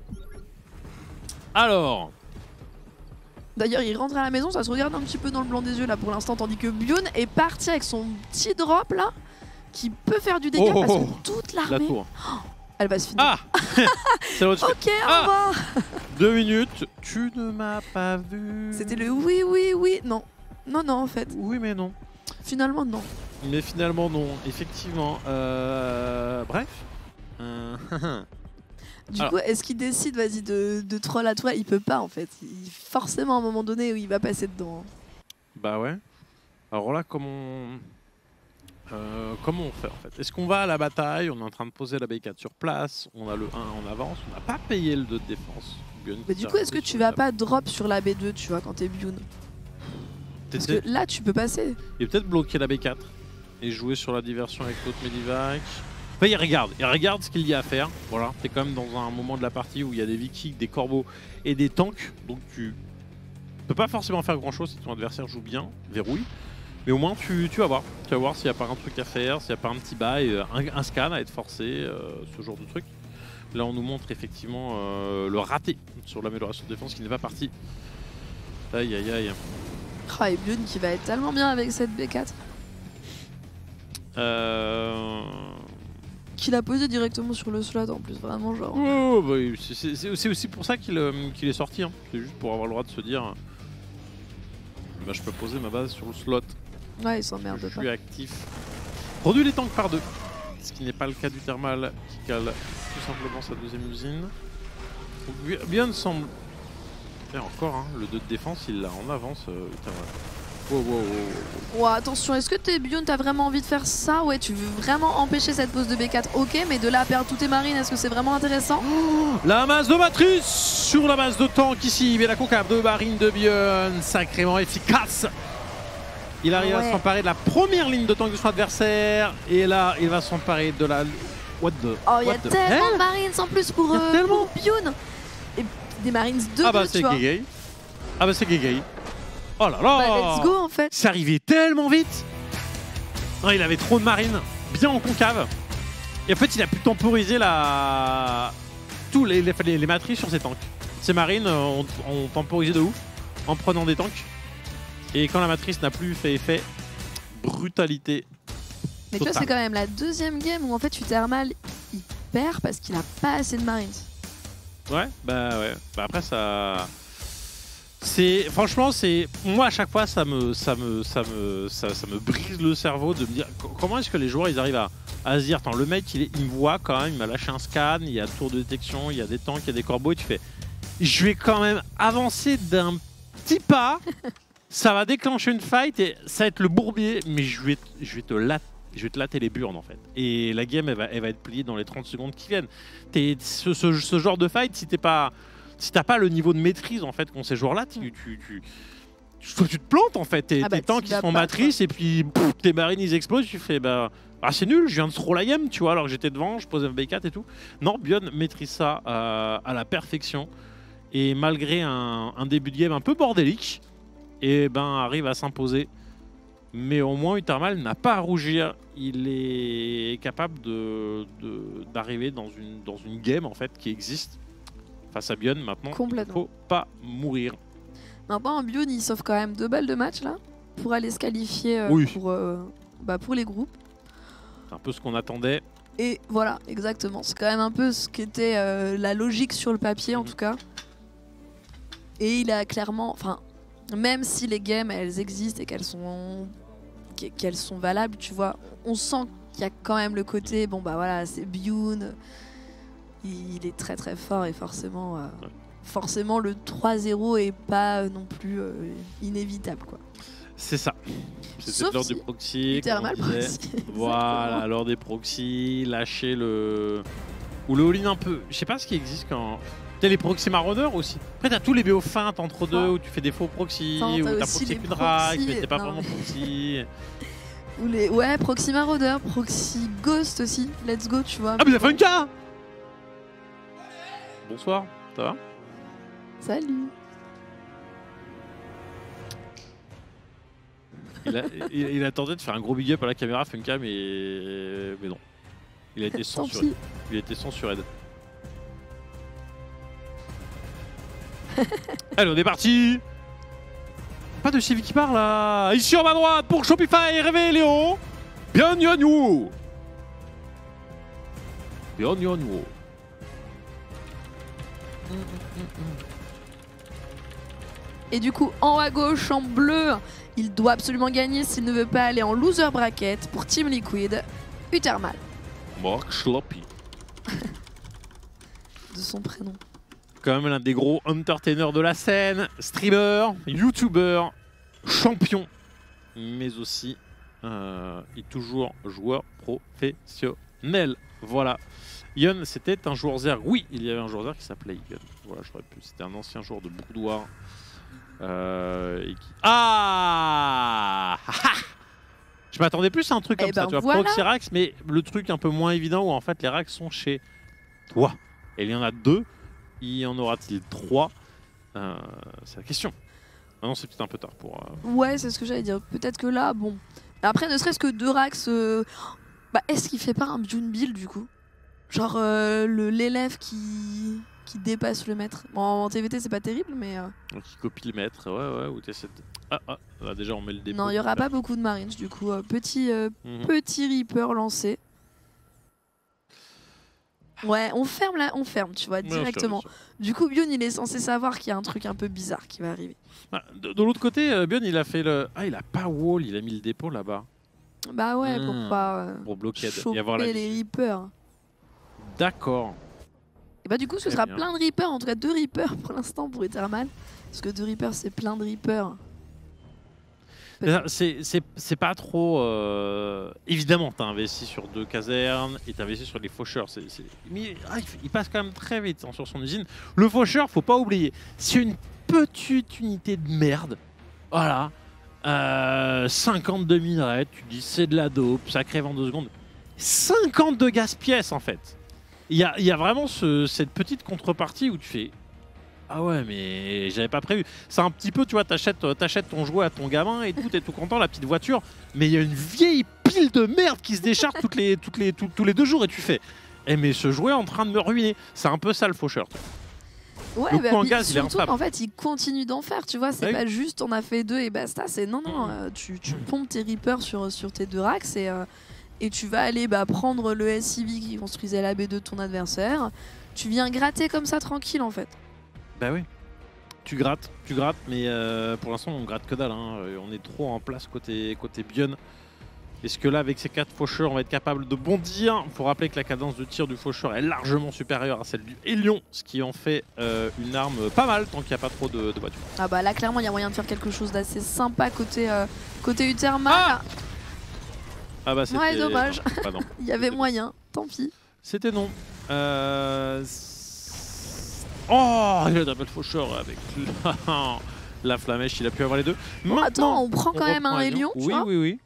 Alors... D'ailleurs, il rentre à la maison, ça se regarde un petit peu dans le blanc des yeux là pour l'instant, tandis que Björn est parti avec son petit drop là, qui peut faire du dégât oh, parce que toute l'armée... Oh, elle va se finir. Ah ok, au ah revoir. Deux minutes, tu ne m'as pas vu. C'était le oui, oui, oui, non. Non, non, en fait. Oui, mais non. Finalement, non. Mais finalement, non. Effectivement. Euh... Bref. Euh... Du Alors. coup, est-ce qu'il décide, vas-y, de, de troll à toi? Il peut pas, en fait. Il, forcément, à un moment donné, où il va passer dedans. Bah ouais. Alors là, comment... Euh, comment on fait en fait? Est-ce qu'on va à la bataille? On est en train de poser la B quatre sur place, on a le un en avance, on n'a pas payé le deux de défense. Gun mais du coup, est-ce que tu vas pas drop sur la B deux, tu vois, quand t'es Björn? Parce que là, tu peux passer. Et peut-être bloquer la B quatre et jouer sur la diversion avec l'autre Medivac. Enfin, il regarde, il regarde ce qu'il y a à faire. Voilà, t'es quand même dans un moment de la partie où il y a des Vikings, des corbeaux et des tanks, donc tu peux pas forcément faire grand chose si ton adversaire joue bien, verrouille. Mais au moins, tu, tu vas voir. Tu vas voir s'il n'y a pas un truc à faire, s'il n'y a pas un petit bail, un, un scan à être forcé, euh, ce genre de truc. Là, on nous montre effectivement euh, le raté sur l'amélioration de défense qui n'est pas parti. Aïe, aïe, aïe. Oh, et Björn qui va être tellement bien avec cette B quatre. Euh... Qu'il a posé directement sur le slot en plus, vraiment genre. Oh, bah, c'est aussi pour ça qu'il euh, qu'il est sorti. Hein. C'est juste pour avoir le droit de se dire bah, je peux poser ma base sur le slot. Ouais, il s'emmerde pas. Je suis actif. Produit les tanks par deux. Ce qui n'est pas le cas du thermal qui cale tout simplement sa deuxième usine. Donc, Björn semble. Et encore, hein, le deux de défense, il l'a en avance. Euh, Wow, wow, wow. Ouais, attention, est-ce que t'es Bune, t'as vraiment envie de faire ça? Ouais, tu veux vraiment empêcher cette pose de B quatre, ok, mais de là à perdre toutes tes marines, est-ce que c'est vraiment intéressant? Oh, la masse de matrice sur la masse de tank ici, mais la concave de marine de Bune, sacrément efficace. Il arrive ouais. à s'emparer de la première ligne de tank de son adversaire, et là, il va s'emparer de la... What the... Oh, il y a the tellement hell de marines en plus pour, euh, tellement... pour Bune. Et des marines deux, ah bah deux, c'est tu vois. gay. Ah bah c'est gay. Oh là là. Bah, let's go en fait. C'est arrivé tellement vite. Non, il avait trop de marines, bien en concave. Et en fait, il a pu temporiser la... tous les, les, les matrices sur ses tanks. Ces marines ont, ont temporisé de ouf en prenant des tanks. Et quand la matrice n'a plus fait effet, brutalité. Mais tu vois, c'est quand même la deuxième game où en fait Uthermal il perd parce qu'il a pas assez de marines. Ouais, bah ouais. Bah après ça. C'est franchement, c'est moi à chaque fois ça me ça me ça me ça, ça me brise le cerveau de me dire comment est-ce que les joueurs ils arrivent à, à se dire attends le mec il, est, il me voit quand même, il m'a lâché un scan, il y a tour de détection, il y a des tanks, il y a des corbeaux et tu fais je vais quand même avancer d'un petit pas, ça va déclencher une fight et ça va être le bourbier mais je vais je vais te latter. Je vais te latter les burnes en fait. Et la game elle va, elle va être pliée dans les trente secondes qui viennent. Es, ce, ce, ce genre de fight, si t'es pas, si t'as pas le niveau de maîtrise en fait qu'ont ces joueurs-là, tu, tu, tu, tu, tu te plantes en fait. Tes, ah bah, tes tanks qui se font matrice et puis pff, tes marines ils explosent. Tu fais bah ah, c'est nul, je viens de throw la game, tu vois. Alors que j'étais devant, je posais un B quatre et tout. Non, Bune maîtrise ça euh, à la perfection. Et malgré un, un début de game un peu bordélique, et ben arrive à s'imposer. Mais au moins Uthermal n'a pas à rougir, il est capable d'arriver de, de, dans, une, dans une game en fait qui existe face à Bune maintenant. Il ne faut pas mourir. Maintenant Bune il sauve quand même deux balles de match là pour aller se qualifier euh, oui. pour, euh, bah, pour les groupes. C'est un peu ce qu'on attendait. Et voilà, exactement. C'est quand même un peu ce qu'était euh, la logique sur le papier mmh. en tout cas. Et il a clairement, enfin, même si les games elles existent et qu'elles sont qu'elles sont valables, tu vois, on sent qu'il y a quand même le côté, bon bah voilà, c'est Bune, il est très très fort et forcément, euh, ouais. forcément le trois zéro est pas euh, non plus euh, inévitable quoi. C'est ça. C'était lors si du proxy. Uthermal proxy. Voilà, lors des proxys, lâcher le... ou le all-in un peu. Je sais pas ce qui existe quand... T'as les proxy maraudeurs aussi. Après t'as tous les B O feintes entre deux, ah. où tu fais des faux proxy, où t'as proxy qu'une rack, mais t'es pas non, vraiment mais... proxy. Ou les... Ouais, proxy maraudeur, proxy ghost aussi, let's go, tu vois. Ah mais il a fait un cas. Bonsoir, ça va? Salut. Il, a, il, il attendait de faire un gros big up à la caméra Funka, mais... mais non. Il a été censuré. Il a été censuré. Allez, on est parti. Pas de Civi qui part là. Ici en bas à droite pour Shopify, Réveil Léon. Bienvenue. Bienvenue. Et du coup, en haut à gauche, en bleu, il doit absolument gagner s'il ne veut pas aller en loser bracket pour Team Liquid, Uthermal. Mark Schloppy. De son prénom. Quand même l'un des gros entertainers de la scène, streamer, youtuber, champion, mais aussi euh, et toujours joueur professionnel. Voilà. Yon, c'était un joueur Zerg. Oui, il y avait un joueur Zerg qui s'appelait Yon. Voilà, je pu. C'était un ancien joueur de boudoir. Euh, et qui... Ah Je m'attendais plus à un truc comme eh ça, ben tu vois, voilà. Proxy Rax, mais le truc un peu moins évident où en fait les racks sont chez toi. Et il y en a deux. Il y en aura-t-il trois? euh, C'est la question. Ah non, c'est peut-être un peu tard pour... Euh... Ouais, c'est ce que j'allais dire. Peut-être que là, bon... Après, ne serait-ce que deux racks... Euh... Bah, est-ce qu'il fait pas un Bune build, du coup? Genre euh, l'élève qui... qui dépasse le maître. Bon, en T V T, c'est pas terrible, mais... Euh... Qui copie le maître, ouais, ouais. Ou t'essaies de... Ah, ah, là, déjà, on met le dépôt. Non, il y aura pas beaucoup de Marines, du coup. Euh, petit, euh, mm-hmm. petit Reaper lancé. Ouais, on ferme là, on ferme, tu vois, directement. Ouais, du coup, Bune, il est censé savoir qu'il y a un truc un peu bizarre qui va arriver. Ah, de de l'autre côté, euh, Bune, il a fait le... Ah, il a pas wall, il a mis le dépôt là-bas. Bah ouais, mmh. pour pas euh, pour bloquer choper et avoir la les Reapers. D'accord. Et bah du coup, ce sera bien. Plein de Reapers, en tout cas deux Reapers pour l'instant pour Uthermal. Parce que deux Reapers, c'est plein de Reapers. C'est pas trop... Euh... Évidemment, tu as investi sur deux casernes et tu as investi sur les faucheurs. C est, c est... Mais ah, il, il passe quand même très vite hein, sur son usine. Le faucheur, faut pas oublier, c'est une petite unité de merde. Voilà. Euh, cinquante-deux minerais, tu dis c'est de la dope, ça crève en deux secondes. cinquante-deux gaz-pièces en fait. Il y a, y a vraiment ce, cette petite contrepartie où tu fais... Ah ouais, mais j'avais pas prévu. C'est un petit peu, tu vois, t'achètes t'achètes ton jouet à ton gamin et tout, t'es tout content, la petite voiture, mais il y a une vieille pile de merde qui se décharge toutes les, toutes les, tout, tous les deux jours et tu fais eh mais ce jouet est en train de me ruiner. C'est un peu ça le faucheur. Ouais, le bah, coup en gaz, il est surtout qu'en fait, il continue d'en faire, tu vois. C'est oui. pas juste on a fait deux et basta. C'est non, non, euh, tu, tu pompes tes Reapers sur, sur tes deux racks et, euh, et tu vas aller bah, prendre le S I V qui construisait la B deux de ton adversaire. Tu viens gratter comme ça tranquille en fait. Bah oui. Tu grattes, tu grattes, mais euh, pour l'instant on gratte que dalle. Hein. On est trop en place côté, côté Bion. Est-ce que là, avec ces quatre faucheurs, on va être capable de bondir? Il faut rappeler que la cadence de tir du faucheur est largement supérieure à celle du Hélion, ce qui en fait euh, une arme pas mal tant qu'il n'y a pas trop de, de voitures. Ah bah là, clairement, il y a moyen de faire quelque chose d'assez sympa côté, euh, côté Uthermal. Ah, ah bah c'était... Ouais, dommage. Bah non. Il y avait moyen, tant pis. C'était non. Euh... Oh, il y a le double faucheur avec la... la flamèche, il a pu avoir les deux. Bon, attends, on prend quand on même un Hélion. Oui, oui, oui.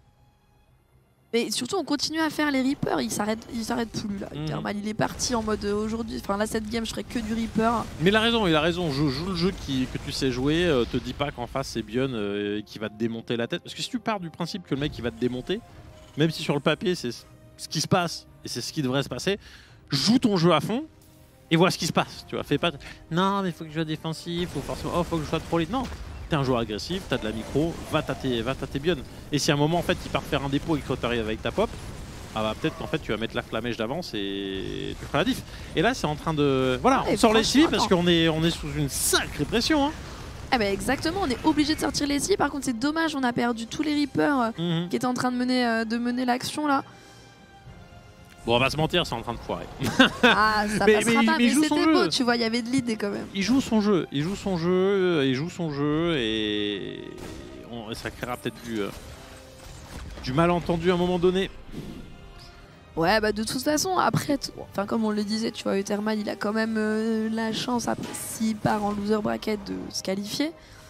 Mais surtout, on continue à faire les Reapers. Il s'arrête, il s'arrête plus là. Mmh. Uthermal, il est parti en mode euh, aujourd'hui. Enfin, là, cette game, je ferai que du Reaper. Mais il a raison, il a raison. Joue, joue le jeu qui, que tu sais jouer. Euh, te dis pas qu'en face, c'est Bion euh, qui va te démonter la tête. Parce que si tu pars du principe que le mec, il va te démonter, même si sur le papier, c'est ce qui se passe et c'est ce qui devrait se passer, joue ton jeu à fond et vois ce qui se passe. Tu vois, fais pas. Non, mais il faut que je joue défensif. Faut forcément. Oh, faut que je sois trop lit. Non. T'es un joueur agressif, t'as de la micro, va tâter, va tâter Bion. Et si à un moment en fait il part faire un dépôt et que toi t'arrives avec ta pop, ah bah peut-être qu'en fait tu vas mettre la flamèche d'avance et tu feras la diff. Et là c'est en train de... Voilà, ouais, on sort les civis parce qu'on est, on est sous une sacrée pression. Hein. Ah bah exactement, on est obligé de sortir les civis. Par contre c'est dommage, on a perdu tous les Reapers euh, mmh. qui étaient en train de mener, euh, de mener l'action là. Bon, on va se mentir, c'est en train de foirer. Ah, ça mais, passera mais, pas, mais, mais c'était beau, tu vois, il y avait de l'idée quand même. Il joue son jeu, il joue son jeu, il joue son jeu et on, ça créera peut-être du, euh, du malentendu à un moment donné. Ouais, bah de toute façon, après, enfin comme on le disait, tu vois, Uthermal, il a quand même euh, la chance, après, s'il part en loser bracket, de se qualifier.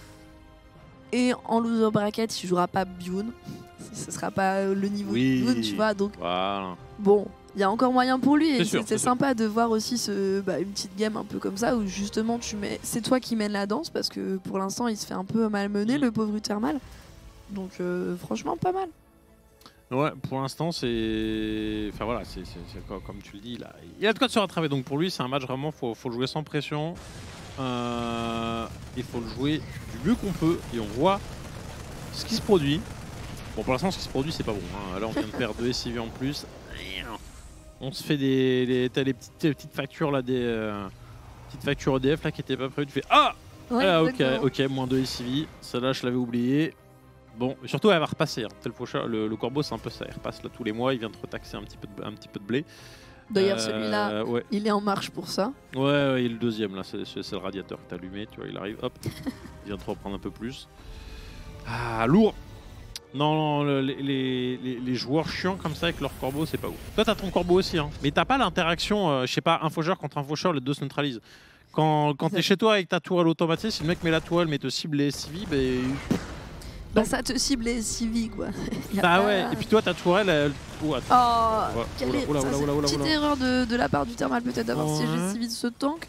Et en loser bracket, il jouera pas Bion. Ce sera pas le niveau oui, de Bion, tu vois, donc voilà. Bon. Il y a encore moyen pour lui et c'est sympa sûr. de voir aussi ce, bah, une petite game un peu comme ça où justement tu mets, c'est toi qui mènes la danse parce que pour l'instant il se fait un peu malmener mmh. le pauvre Uthermal. Donc euh, franchement pas mal. Ouais, pour l'instant c'est, enfin voilà, c'est comme tu le dis, il a, il a de quoi de se rattraper. Donc pour lui c'est un match vraiment, faut, faut le jouer sans pression. Euh, il faut le jouer du mieux qu'on peut et on voit ce qui se produit. Bon pour l'instant ce qui se produit c'est pas bon. Hein. Là on vient de perdre deux S I V en plus. On se fait des, des, t'as les petites, les petites factures là, des euh, petites factures E D F là qui étaient pas prévues. Tu fais ah, ouais, ah ok, ok, moins deux S I V. Celle-là je l'avais oublié. Bon, surtout elle va repasser. Hein. Tel faucheur, le, le corbeau c'est un peu ça. Il repasse là tous les mois. Il vient de retaxer un petit peu de, un petit peu de blé. D'ailleurs euh, celui-là, ouais. il est en marche pour ça. Ouais, ouais, et le deuxième là, c'est le radiateur que t'as allumé. Tu vois, il arrive, hop, il vient de reprendre un peu plus. Ah lourd. Non, non le, les, les, les joueurs chiants comme ça avec leur corbeau, c'est pas ouf. Toi, t'as ton corbeau aussi, hein. Mais t'as pas l'interaction, euh, je sais pas, un faucheur contre un faucheur, les deux se neutralisent. Quand, quand t'es chez toi avec ta tourelle automatisée, si le mec met la tourelle mais te cible les S I V, bah... bah ça te cible les S I V, quoi. Bah pas... ouais, et puis toi, ta tourelle, elle... Oh, oh quelle est... petite oula, erreur de, de la part d'Uthermal peut-être d'avoir oh, siégé S I V de ce tank.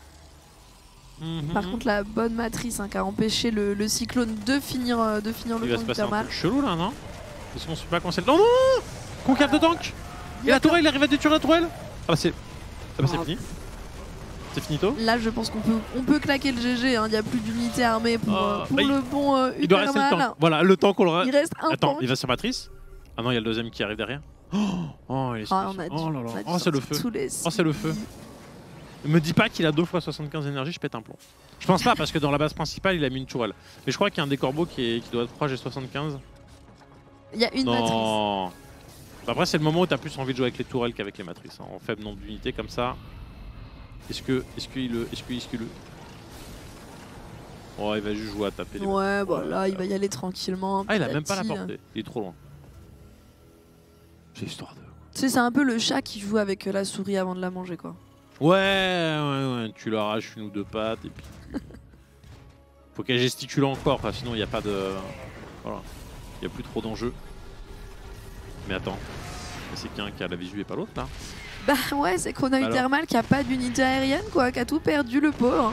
Mmh, Par mmh. contre la bonne matrice hein, qui a empêché le, le cyclone de finir, euh, de finir le il temps va se passer Uthermal. Un truc chelou là non? Ils sont super conseils. Non non non Concave de tank. Et la tourelle, il arrive à détruire la tourelle. Ah bah c'est ah bah, oh. fini. C'est finito. Là je pense qu'on peut, on peut claquer le G G, il hein. n'y a plus d'unité armée pour, oh, pour bah, le bon euh, Uthermal. Il doit rester le tank. Voilà le tank qu'on le Il reste un Attends, tank. il va sur matrice. Ah non, il y a le deuxième qui arrive derrière. Oh, oh, il est oh, on a oh là là. Oh c'est le feu. Oh c'est le feu. Me dis pas qu'il a deux fois soixante-quinze énergie, je pète un plomb. Je pense pas parce que dans la base principale il a mis une tourelle. Mais je crois qu'il y a un des corbeaux qui, est, qui doit être proche des soixante-quinze. Il y a une non. matrice. Après c'est le moment où tu as plus envie de jouer avec les tourelles qu'avec les matrices. Hein. En faible nombre d'unités comme ça. Est-ce que. Est-ce qu'il le. Est-ce qu'il est le. Oh, il va juste jouer à taper les Ouais, mecs. bah là, il va y aller tranquillement. Ah, il a même pas la petit, portée. Il est trop loin. C'est histoire de... Tu sais, c'est un peu le chat qui joue avec la souris avant de la manger, quoi. Ouais, ouais, ouais. Tu leur arraches une ou deux pattes et puis... Faut qu'elle gesticule encore, enfin, sinon il n'y a pas de... Voilà. Il n'y a plus trop d'enjeux. Mais attends. C'est qu'un qui a la visu et pas l'autre, là. Bah ouais, c'est qu'on a eu Alors. Thermal qui a pas d'unité aérienne, quoi, qui a tout perdu, le pauvre.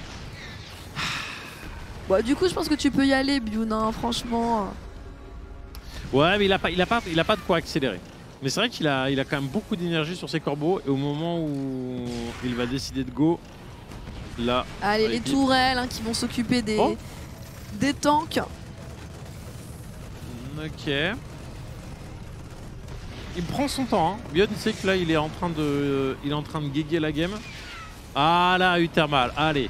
Bon, du coup, je pense que tu peux y aller, Bune, hein, franchement. Ouais, mais il a pas, il a pas, il a pas de quoi accélérer. Mais c'est vrai qu'il a, il a quand même beaucoup d'énergie sur ses corbeaux. Et au moment où il va décider de go, là... Allez, les bip. tourelles hein, qui vont s'occuper des... Oh. des tanks. Ok. Il prend son temps. Hein. Bion sait que là, il est en train de, euh, il est en train de guéguer la game. Ah là, Uthermal. Allez.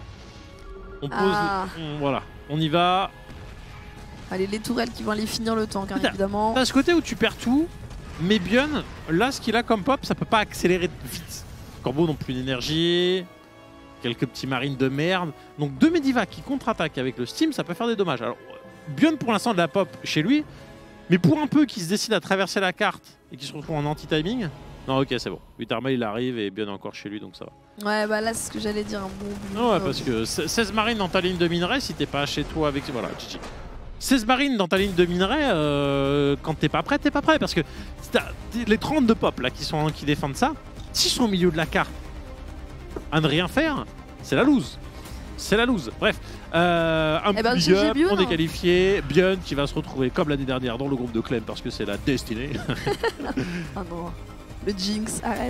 On pose. Ah. Les... on- voilà. On y va. Allez, les tourelles qui vont aller finir le tank, hein, Putain. évidemment. T'as ce côté où tu perds tout, mais Bion, là, ce qu'il a comme pop, ça peut pas accélérer vite. Corbeau non plus d'énergie. Quelques petits marines de merde. Donc deux Medivac qui contre-attaquent avec le Steam, ça peut faire des dommages. Alors, Bion pour l'instant de la pop chez lui, mais pour un peu qui se décide à traverser la carte et qui se retrouve en anti-timing. Non, ok, c'est bon. Uthermal il arrive et Bion est encore chez lui, donc ça va. Ouais, bah là, c'est ce que j'allais dire. Un bon but. Non, ouais, parce que seize marines dans ta ligne de minerai, si t'es pas chez toi avec. Voilà, G G. seize marines dans ta ligne de minerai, euh, quand t'es pas prêt, t'es pas prêt. Parce que les trente de pop là qui, sont, qui défendent ça, s'ils sont au milieu de la carte, à ne rien faire, c'est la loose. C'est la loose. Bref, euh, un Eh ben, petit G G big up, Bion, on est hein. qualifié. Bion qui va se retrouver comme l'année dernière dans le groupe de Clem parce que c'est la destinée. Ah non. Le Jinx, arrête.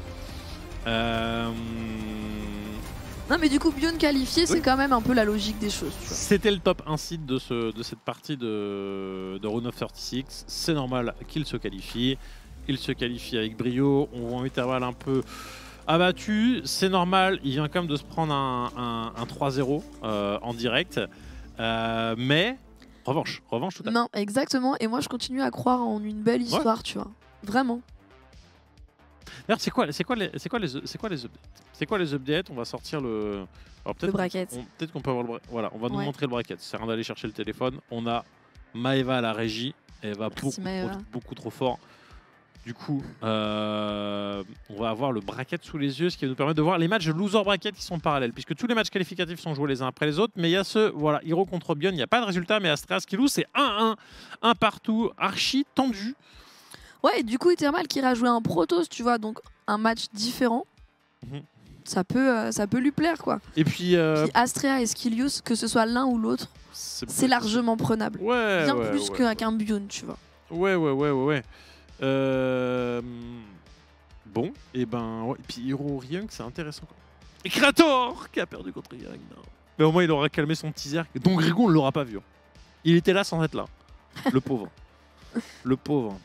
euh... Non, mais du coup, Bune qualifié, Oui. c'est quand même un peu la logique des choses. Tu vois. C'était le top un seed de, ce, de cette partie de, de Rune of trente-six. C'est normal qu'il se qualifie. Il se qualifie avec brio. On voit un intervalle un peu abattu. C'est normal. Il vient quand même de se prendre un, un, un trois zéro euh, en direct. Euh, mais, revanche. Revanche tout à fait. Non, exactement. Et moi, je continue à croire en une belle histoire, tu vois. Vraiment. D'ailleurs, c'est quoi, c'est quoi les, c'est quoi les, c'est quoi les updates C'est quoi les updates On va sortir le. Alors, Le bracket. on- Peut-être qu'on peut avoir le bra- Voilà, on va nous Ouais. montrer le bracket. Ça sert à rien d'aller chercher le téléphone. On a Maeva à la régie. Elle va beaucoup, Maëva. trop, beaucoup trop fort. Du coup, euh, on va avoir le bracket sous les yeux, ce qui va nous permettre de voir les matchs de loser bracket qui sont parallèles, puisque tous les matchs qualificatifs sont joués les uns après les autres. Mais il y a ce, voilà, Hero contre Bion, il n'y a pas de résultat, mais Astrea Skillou, c'est un un, un partout, archi tendu. Ouais, et du coup, Ethermal qui ira jouer un Protoss, tu vois, donc un match différent. Mhm. Ça peut, euh, ça peut lui plaire, quoi. Et puis, euh, Puis Astrea et Skilius, que ce soit l'un ou l'autre, c'est c'est largement prenable. ouais, Bien ouais, plus ouais. qu'un qu'un Bion, tu vois. Ouais, ouais, ouais, ouais, ouais. Euh... Bon, et ben, ouais. Et puis Hero Ryung, c'est intéressant. Quoi. Et Krator qui a perdu contre Yang. Mais au moins, il aura calmé son teaser. Donc Grigon, on ne l'aura pas vu. Il était là sans être là. Le pauvre. Le pauvre.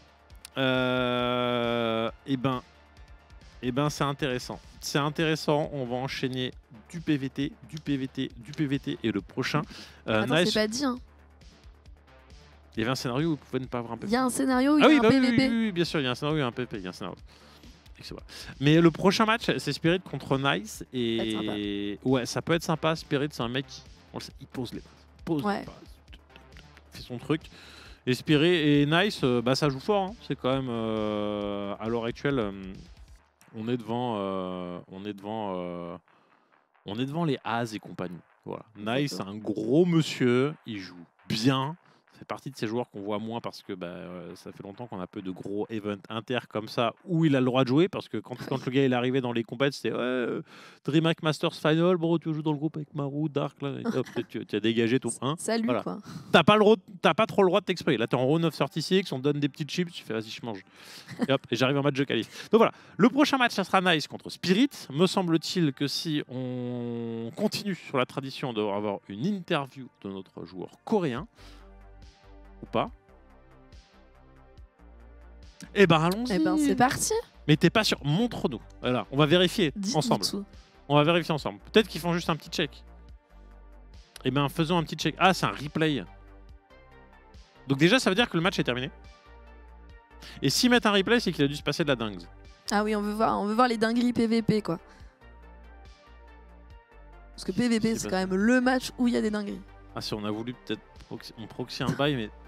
Euh... Et ben, et ben, c'est intéressant. C'est intéressant. On va enchaîner du P V T, du P V T, du P V T et le prochain. Euh, Attends, Nice. c'est pas dit, hein. Il y avait un scénario où vous pouvez ne pas avoir un P V T. Il y a un scénario, il y Ah a oui, un bah oui, P V P. oui, oui, oui, bien sûr, il y a un scénario, il y a un P V P, il y a un scénario. Et que c'est vrai. Mais le prochain match, c'est Spirit contre Nice. Et ouais, ça peut être sympa. Spirit, c'est un mec qui on le sait, il pose les bases. Pose Ouais. les bases. Il fait son truc. Et Spirit et Nice, euh, bah, ça joue fort. Hein. C'est quand même, euh, à l'heure actuelle, euh, on est devant, euh, on est devant, euh, on est devant les As et compagnie. Voilà. Nice, c'est un gros monsieur. Il joue bien. Ça fait partie de ces joueurs qu'on voit moins parce que bah, euh, ça fait longtemps qu'on a peu de gros events inter comme ça où il a le droit de jouer parce que quand, quand le gars il est arrivé dans les compètes c'était ouais, euh, DreamHack Masters Final, bon tu joues dans le groupe avec Maru, Dark là, et hop, tu, tu as dégagé ton un. Salut, Voilà. quoi. T'as pas, le droit- t'as pas trop le droit de t'exprimer. Là t'es en Rune of trente-six, on te donne des petites chips, tu fais vas-y je mange. Et hop, et j'arrive en match de qualif. Donc voilà, le prochain match ça sera Nice contre Spirit. Me semble-t-il que si on continue sur la tradition d'avoir une interview de notre joueur coréen, ou pas. Eh ben allons-y. Eh ben, c'est parti. Mais t'es pas sûr. Montre-nous. Voilà, on va vérifier Dis ensemble. Mitsu. On va vérifier ensemble. Peut-être qu'ils font juste un petit check. Eh ben faisons un petit check. Ah, c'est un replay. Donc déjà, ça veut dire que le match est terminé. Et s'ils mettent un replay, c'est qu'il a dû se passer de la dingue. Ah oui, on veut voir, on veut voir les dingueries P V P, quoi. Parce que P V P, C'est c'est pas quand même le match où il y a des dingueries. Ah, si on a voulu peut-être proxy... on proxy un bail, mais.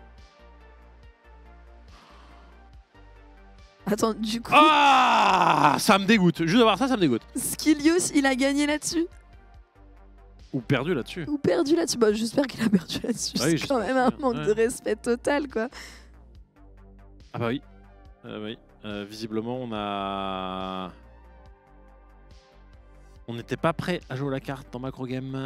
Attends, du coup, Ah, ça me dégoûte. Juste de voir ça, ça me dégoûte. Skilios, il a gagné là-dessus Ou perdu là-dessus. ou perdu là-dessus? Bah, j'espère qu'il a perdu là-dessus. Ah oui, c'est quand j'espère même un aussi, manque ouais. de respect total, quoi. Ah bah oui. Euh, oui. Euh, visiblement, on a. On n'était pas prêt à jouer la carte dans Macro Game.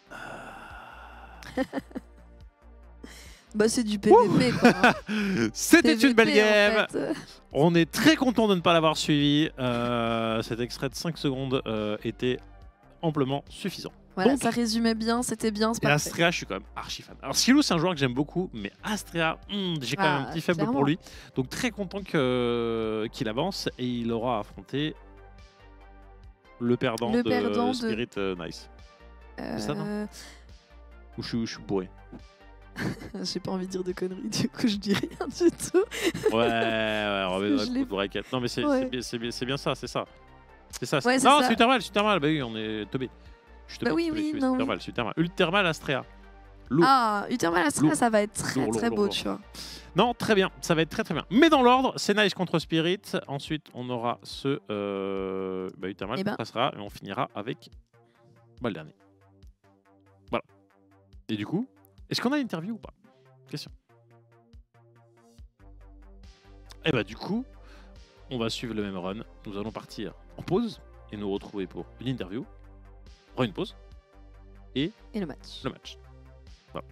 Bah, c'est du P V P, quoi. hein. C'était une belle P V P, game. en fait. On est très content de ne pas l'avoir suivi. Euh, cet extrait de cinq secondes euh, était amplement suffisant. Voilà, Donc- ça résumait bien, c'était bien, c'est Et parfait. Astrea, je suis quand même archi fan. Alors Skilou, c'est un joueur que j'aime beaucoup, mais Astrea, hmm, j'ai quand même Ah, un petit faible clairement. pour lui. Donc très content que- qu'il avance et il aura affronté le perdant Le de perdant de- Spirit euh, Nice. C'est ça, non Euh, Ou je, suis- je suis bourré. J'ai pas envie de dire de conneries, du coup, je dis rien du tout. Ouais, ouais, on remet Je dans l'ai- la coupe de raquette. Non, mais c'est Ouais. c'est bien, c'est bien- c'est bien ça, c'est ça. C'est ça. Ouais, c'est non, ça. c'est Ultermal, c'est Ultermal. Bah oui, on est teubé. Je suis Bah teubé, oui, teubé, oui, teubé, non, c'est oui. Ultermal, c'est Ultermal. Ultermal Astrea. Lourd. Ah, Uthermal Astra, Lourd. ça va être très Lourd, lourd, très lourd, beau, lourd. tu vois. Non, très bien, ça va être très très bien. Mais dans l'ordre, c'est Nice contre Spirit. Ensuite, on aura ce euh, bah, Uthermal Eh ben. qui passera et on finira avec bah, le dernier. Voilà. Et du coup, est-ce qu'on a une interview ou pas? Question. Et bah du coup, on va suivre le même run. Nous allons partir en pause et nous retrouver pour une interview. Re une pause Et le match. le match. Voilà.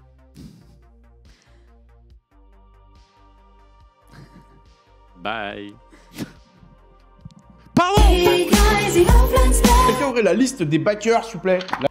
Bye. Pardon. Quelqu'un aurait la liste des backers, s'il vous plaît? La-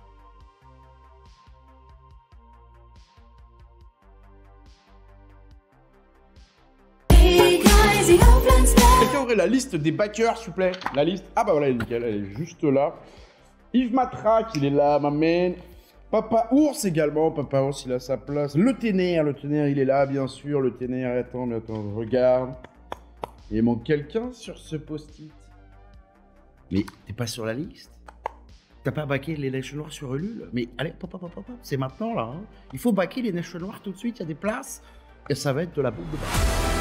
Quelqu'un aurait la liste des backers, s'il vous plaît? La liste. Ah bah voilà, elle est nickel, elle est juste là. Yves Matraque, il est là, ma man. Papa Ours également, Papa Ours, il a sa place. Le Ténère, le Ténère, il est là, bien sûr. Le Ténère, attends, mais attends, je regarde. Il manque quelqu'un sur ce post-it. Mais t'es pas sur la liste? T'as pas backé les neiges noires sur Ulule? Mais allez, pop, pop, pop, pop, c'est maintenant là. hein. Il faut backer les neiges noires tout de suite, il y a des places. Et ça va être de la bombe de balle.